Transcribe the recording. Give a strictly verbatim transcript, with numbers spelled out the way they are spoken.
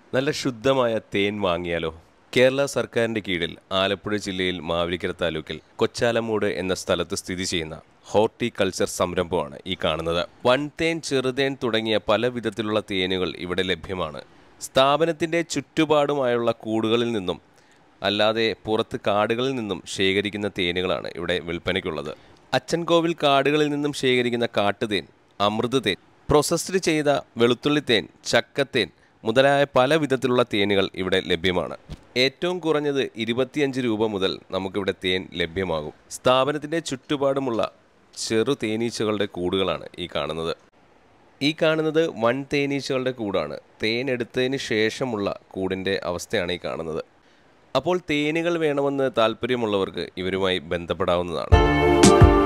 നല്ല ശുദ്ധമായ തേൻ വാങ്ങിയാലോ? കേരള സർക്കാരിന്റെ കീഴിൽ ആലപ്പുഴ ജില്ലയിൽ മാവേലിക്കര താലൂക്കിൽ കൊച്ചാലമൂട് എന്ന സ്ഥലത്ത് സ്ഥിതി ചെയ്യുന്ന ഹോർട്ടിക്കൾച്ചർ സംരംഭമാണ് ഈ കാണുന്നത്. വൻതേൻ, ചെറുതേൻ തുടങ്ങിയ പല വിധത്തിലുള്ള തേനുകൾ ഇവിടെ ലഭ്യമാണ്. സ്ഥാപനത്തിന്റെ ചുറ്റുപാടുമായുള്ള കൂടുകളിൽ നിന്നും അല്ലാതെ പുറത്ത് കാടുകളിൽ നിന്നും ശേഖരിക്കുന്ന തേനുകളാണ് ഇവിടെ വിൽപ്പനയ്ക്കുള്ളത്. അച്ചൻകോവിൽ കാടുകളിൽ നിന്നും ശേഖരിക്കുന്ന കാട്ടുതേൻ, അമൃത് തേൻ, പ്രോസസ്ഡ് ചെയ്ത വെളുത്തുള്ളിത്തേൻ, ചക്കത്തേൻ മുതലായ പല വിധത്തിലുള്ള തേനുകൾ ഇവിടെ ലഭ്യമാണ്. ഏറ്റവും കുറഞ്ഞത് ഇരുപത്തിയഞ്ച് രൂപ മുതൽ നമുക്കിവിടെ തേൻ ലഭ്യമാകും. സ്ഥാപനത്തിൻ്റെ ചുറ്റുപാടുമുള്ള ചെറു തേനീച്ചകളുടെ കൂടുകളാണ് ഈ കാണുന്നത്. ഈ കാണുന്നത് വൻ തേനീച്ചകളുടെ കൂടാണ്. തേൻ എടുത്തതിന് ശേഷമുള്ള കൂടിൻ്റെ അവസ്ഥയാണ് ഈ കാണുന്നത്. അപ്പോൾ തേനുകൾ വേണമെന്ന് താല്പര്യമുള്ളവർക്ക് ഇവരുമായി ബന്ധപ്പെടാവുന്നതാണ്.